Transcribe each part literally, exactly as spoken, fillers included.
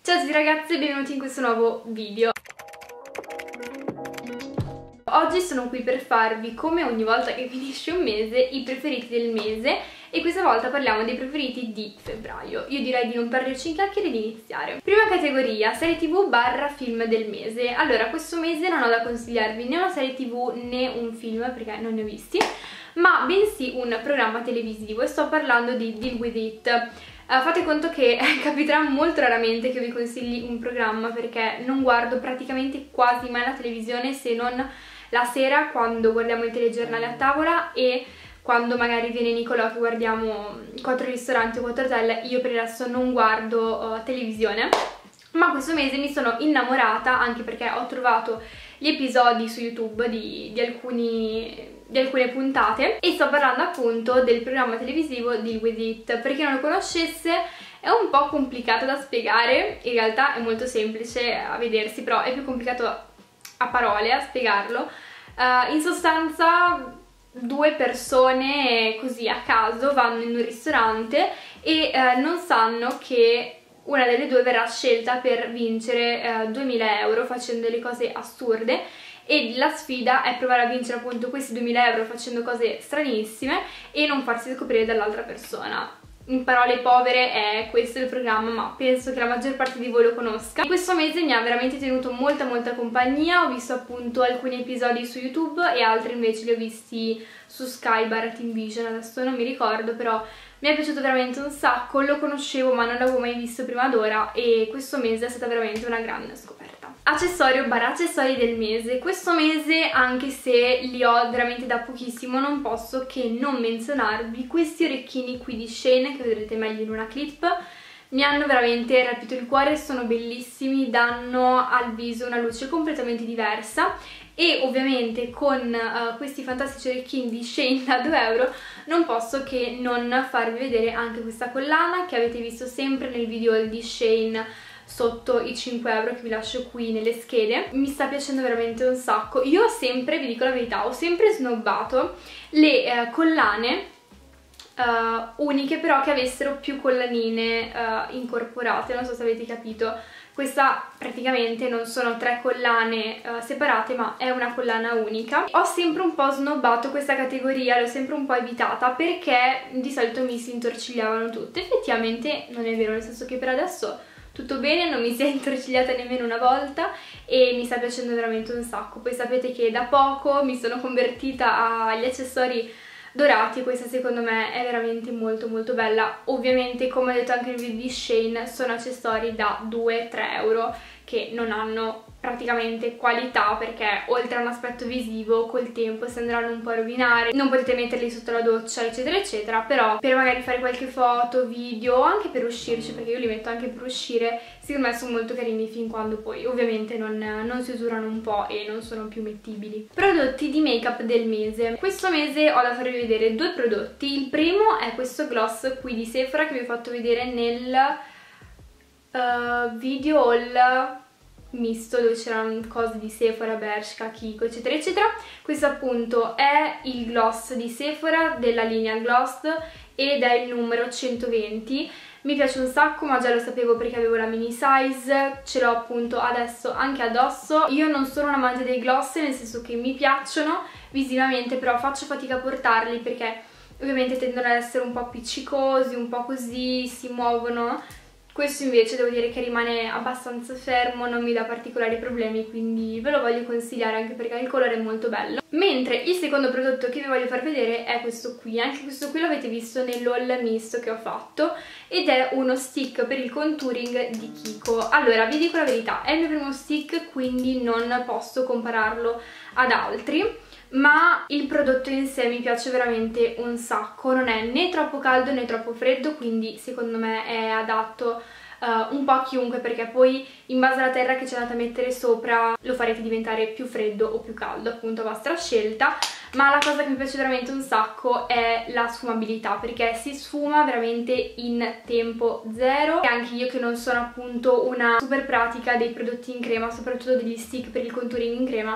Ciao a tutti ragazzi e benvenuti in questo nuovo video. Oggi sono qui per farvi, come ogni volta che finisce un mese, i preferiti del mese e questa volta parliamo dei preferiti di febbraio. Io direi di non perderci in chiacchiere e di iniziare. Prima categoria, serie tv barra film del mese. Allora, questo mese non ho da consigliarvi né una serie tv né un film perché non ne ho visti, ma bensì un programma televisivo e sto parlando di Deal With It. Uh, fate conto che capiterà molto raramente che vi consigli un programma perché non guardo praticamente quasi mai la televisione se non la sera quando guardiamo il telegiornale a tavola e quando magari viene Nicolò che guardiamo quattro ristoranti o quattro hotel. Io per il resto non guardo uh, televisione, ma questo mese mi sono innamorata anche perché ho trovato gli episodi su YouTube di, di, alcuni, di alcune puntate e sto parlando appunto del programma televisivo Deal With It. Per chi non lo conoscesse è un po' complicato da spiegare, in realtà è molto semplice a vedersi, però è più complicato a parole a spiegarlo. Uh, in sostanza due persone così a caso vanno in un ristorante e uh, non sanno che una delle due verrà scelta per vincere uh, duemila euro facendo delle cose assurde e la sfida è provare a vincere appunto questi duemila euro facendo cose stranissime e non farsi scoprire dall'altra persona. In parole povere è questo il programma, ma penso che la maggior parte di voi lo conosca. Questo mese mi ha veramente tenuto molta molta compagnia, ho visto appunto alcuni episodi su YouTube e altri invece li ho visti su Sky barra Team Vision, adesso non mi ricordo, però mi è piaciuto veramente un sacco, lo conoscevo ma non l'avevo mai visto prima d'ora e questo mese è stata veramente una grande scoperta. Accessorio barra accessori del mese. Questo mese, anche se li ho veramente da pochissimo, non posso che non menzionarvi questi orecchini qui di Shein che vedrete meglio in una clip. Mi hanno veramente rapito il cuore, sono bellissimi, danno al viso una luce completamente diversa e ovviamente con uh, questi fantastici orecchini di Shein da due euro non posso che non farvi vedere anche questa collana che avete visto sempre nel video di Shein sotto i cinque euro che vi lascio qui nelle schede. Mi sta piacendo veramente un sacco. Io ho sempre, vi dico la verità, ho sempre snobbato le eh, collane uh, uniche però che avessero più collanine uh, incorporate, non so se avete capito. Questa praticamente non sono tre collane uh, separate ma è una collana unica. Ho sempre un po' snobbato questa categoria, l'ho sempre un po' evitata perché di solito mi si intorcigliavano tutte. Effettivamente non è vero, nel senso che per adesso tutto bene, non mi si è intorcigliata nemmeno una volta e mi sta piacendo veramente un sacco. Poi sapete che da poco mi sono convertita agli accessori dorati e questa secondo me è veramente molto molto bella. Ovviamente, come ho detto anche nel video di Shein, sono accessori da due tre euro che non hanno praticamente qualità perché oltre a un aspetto visivo col tempo si andranno un po' a rovinare, non potete metterli sotto la doccia eccetera eccetera, però per magari fare qualche foto, video o anche per uscirci, perché io li metto anche per uscire, secondo me sono molto carini fin quando poi ovviamente non, non si usurano un po' e non sono più mettibili. Prodotti di make up del mese. Questo mese ho da farvi vedere due prodotti. Il primo è questo gloss qui di Sephora che vi ho fatto vedere nel uh, video haul misto dove c'erano cose di Sephora, Bershka, Kiko eccetera eccetera. Questo appunto è il gloss di Sephora della linea Gloss ed è il numero centoventi. Mi piace un sacco ma già lo sapevo perché avevo la mini size, ce l'ho appunto adesso anche addosso. Io non sono un amante dei gloss, nel senso che mi piacciono visivamente però faccio fatica a portarli perché ovviamente tendono ad essere un po' appiccicosi, un po' così, si muovono. Questo invece devo dire che rimane abbastanza fermo, non mi dà particolari problemi, quindi ve lo voglio consigliare anche perché il colore è molto bello. Mentre il secondo prodotto che vi voglio far vedere è questo qui. Anche questo qui l'avete visto nell'haul misto che ho fatto ed è uno stick per il contouring di Kiko. Allora, vi dico la verità, è il mio primo stick quindi non posso compararlo ad altri, ma il prodotto in sé mi piace veramente un sacco, non è né troppo caldo né troppo freddo, quindi secondo me è adatto uh, un po' a chiunque perché poi in base alla terra che ci andate a mettere sopra lo farete diventare più freddo o più caldo, appunto a vostra scelta. Ma la cosa che mi piace veramente un sacco è la sfumabilità perché si sfuma veramente in tempo zero e anche io che non sono appunto una super pratica dei prodotti in crema, soprattutto degli stick per il contouring in crema,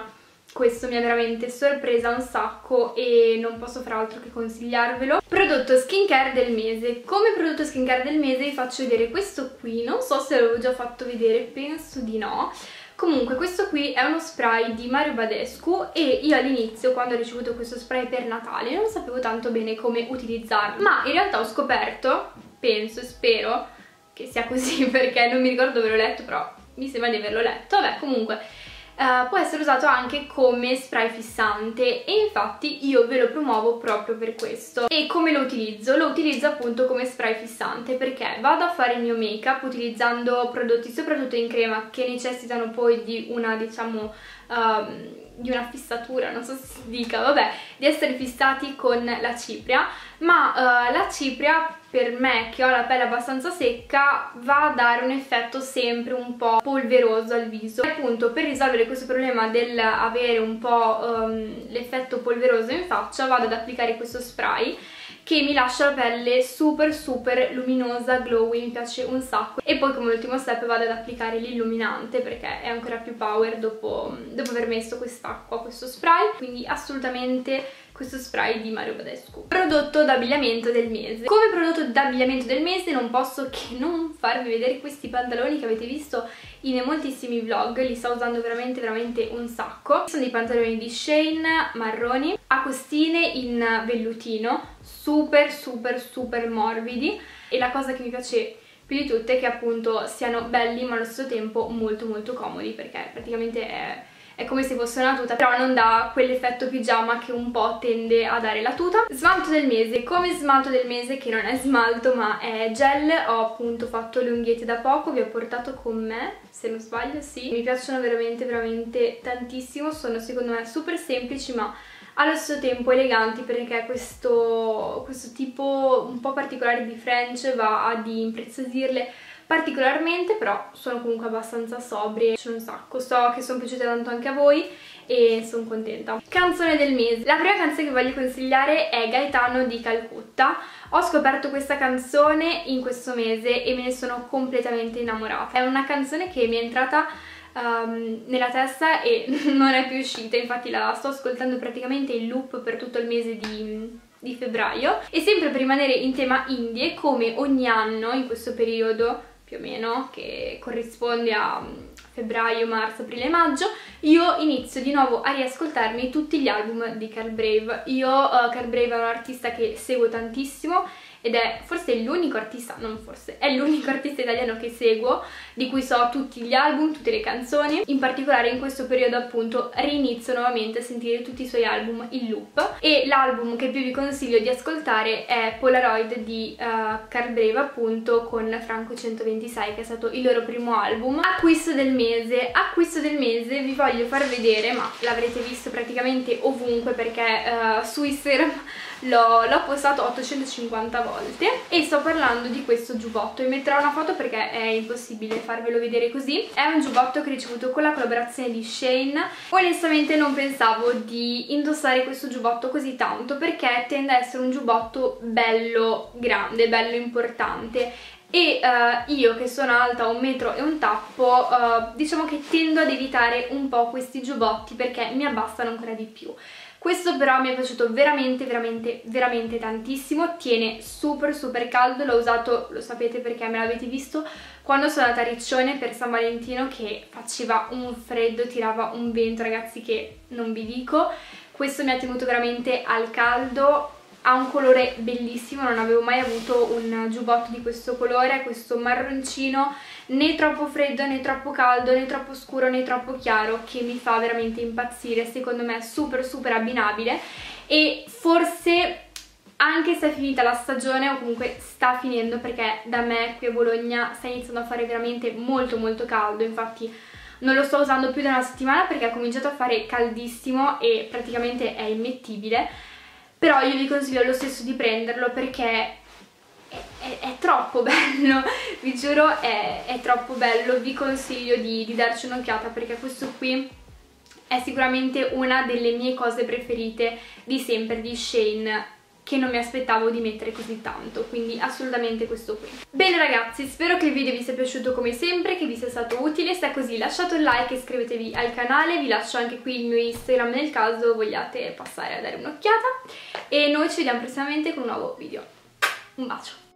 questo mi ha veramente sorpresa un sacco e non posso fare altro che consigliarvelo. Prodotto skincare del mese. Come prodotto skincare del mese vi faccio vedere questo qui, non so se l'avevo già fatto vedere, penso di no. Comunque questo qui è uno spray di Mario Badescu e io all'inizio, quando ho ricevuto questo spray per Natale, non sapevo tanto bene come utilizzarlo, ma in realtà ho scoperto, penso e spero che sia così perché non mi ricordo dove l'ho letto, però mi sembra di averlo letto. Vabbè, comunque Uh, può essere usato anche come spray fissante e infatti io ve lo promuovo proprio per questo. E come lo utilizzo? Lo utilizzo appunto come spray fissante perché vado a fare il mio make up utilizzando prodotti soprattutto in crema che necessitano poi di una, diciamo, um, di una fissatura, non so se si dica, vabbè, di essere fissati con la cipria, ma uh, la cipria per me, che ho la pelle abbastanza secca, va a dare un effetto sempre un po' polveroso al viso. E appunto per risolvere questo problema dell'avere un po' um, l'effetto polveroso in faccia vado ad applicare questo spray che mi lascia la pelle super super luminosa, glowy, mi piace un sacco. E poi come ultimo step vado ad applicare l'illuminante perché è ancora più power dopo, dopo aver messo quest'acqua, questo spray, quindi assolutamente questo spray di Mario Badescu. Prodotto d'abbigliamento del mese. Come prodotto d'abbigliamento del mese non posso che non farvi vedere questi pantaloni che avete visto in moltissimi vlog, li sto usando veramente veramente un sacco. Sono dei pantaloni di Shein marroni a costine in vellutino, super super super morbidi, e la cosa che mi piace più di tutte è che appunto siano belli ma allo stesso tempo molto molto comodi perché praticamente è... è come se fosse una tuta, però non dà quell'effetto pigiama che un po' tende a dare la tuta. Smalto del mese. Come smalto del mese, che non è smalto ma è gel, ho appunto fatto le unghiette da poco, vi ho portato con me, se non sbaglio, sì. Mi piacciono veramente veramente tantissimo, sono secondo me super semplici ma allo stesso tempo eleganti perché questo, questo tipo un po' particolare di French va ad impreziosirle particolarmente, però sono comunque abbastanza sobrie, c'è un sacco. So che sono piaciute tanto anche a voi e sono contenta. Canzone del mese. La prima canzone che voglio consigliare è Gaetano di Calcutta. Ho scoperto questa canzone in questo mese e me ne sono completamente innamorata. È una canzone che mi è entrata um, nella testa e non è più uscita, infatti la sto ascoltando praticamente in loop per tutto il mese di... di febbraio. E sempre per rimanere in tema indie, come ogni anno in questo periodo più o meno, che corrisponde a febbraio, marzo, aprile, maggio, io inizio di nuovo a riascoltarmi tutti gli album di Carl Brave. Io uh, Carl Brave è un artista che seguo tantissimo ed è forse l'unico artista, non forse, è l'unico artista italiano che seguo, di cui so tutti gli album, tutte le canzoni. In particolare in questo periodo appunto rinizio nuovamente a sentire tutti i suoi album in loop e l'album che più vi consiglio di ascoltare è Polaroid di uh, Carl Brave, appunto, con Franco centoventisei, che è stato il loro primo album. Acquisto del mese. Acquisto del mese vi voglio far vedere, ma l'avrete visto praticamente ovunque perché uh, su Instagram l'ho postato ottocentocinquanta volte, e sto parlando di questo giubbotto. Vi metterò una foto perché è impossibile farvelo vedere così. È un giubbotto che ho ricevuto con la collaborazione di Shein. Onestamente non pensavo di indossare questo giubbotto così tanto perché tende a essere un giubbotto bello grande, bello importante, e uh, io che sono alta un metro e un tappo, uh, diciamo che tendo ad evitare un po' questi giubbotti perché mi abbassano ancora di più. Questo però mi è piaciuto veramente veramente veramente tantissimo, tiene super super caldo, l'ho usato, lo sapete perché me l'avete visto, quando sono andata a Riccione per San Valentino, che faceva un freddo, tirava un vento ragazzi che non vi dico. Questo mi ha tenuto veramente al caldo, ha un colore bellissimo, non avevo mai avuto un giubbotto di questo colore, questo marroncino, né troppo freddo né troppo caldo né troppo scuro né troppo chiaro, che mi fa veramente impazzire. Secondo me è super super abbinabile e forse anche se è finita la stagione, o comunque sta finendo, perché da me qui a Bologna sta iniziando a fare veramente molto molto caldo, infatti non lo sto usando più da una settimana perché ha cominciato a fare caldissimo e praticamente è immettibile, però io vi consiglio lo stesso di prenderlo perché è, è, è troppo bello, vi giuro è, è troppo bello. Vi consiglio di, di darci un'occhiata perché questo qui è sicuramente una delle mie cose preferite di sempre di Shein che non mi aspettavo di mettere così tanto, quindi assolutamente questo qui. Bene ragazzi, spero che il video vi sia piaciuto come sempre, che vi sia stato utile. Se è così lasciate un like e iscrivetevi al canale, vi lascio anche qui il mio Instagram nel caso vogliate passare a dare un'occhiata e noi ci vediamo prossimamente con un nuovo video. Un bacio!